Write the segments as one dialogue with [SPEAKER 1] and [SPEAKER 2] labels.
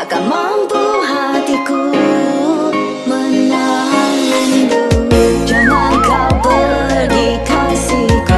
[SPEAKER 1] Takkan mampu hatiku menahan rindu. Jangan kau pergi kasihku,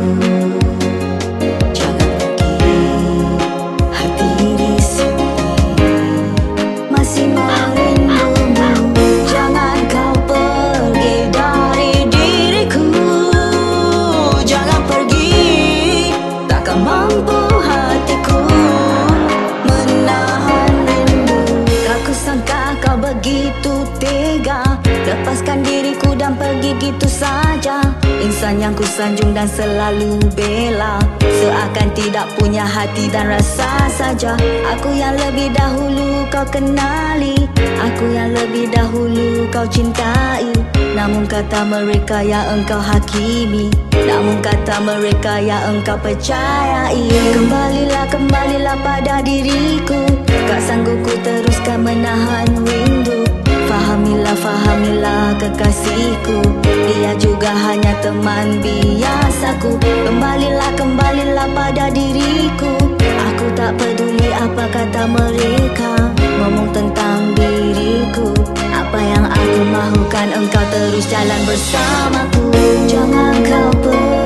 [SPEAKER 1] jangan pergi, hati di sini masih merindumu. Jangan kau pergi dari diriku, jangan pergi. Takkan mampu hatiku menahan rindu. Tak kusangka kau begitu tega, lepaskan diriku dan pergi gitu saja. Insan yang kusanjung dan selalu bela, seakan tidak punya hati dan rasa saja. Aku yang lebih dahulu kau kenali, aku yang lebih dahulu kau cintai. Namun kata mereka yang engkau hakimi, namun kata mereka yang engkau percayai. Kembalilah, kembalilah pada diriku, tak sanggup ku teruskan menahan rindu. Fahamilah, fahamilah kekasihku, dia juga hanya teman biasaku. Kembalilah, kembalilah pada diriku, aku tak peduli apa kata mereka ngomong tentang diriku. Apa yang aku mahukan engkau terus jalan bersamaku. Jangan kau pergi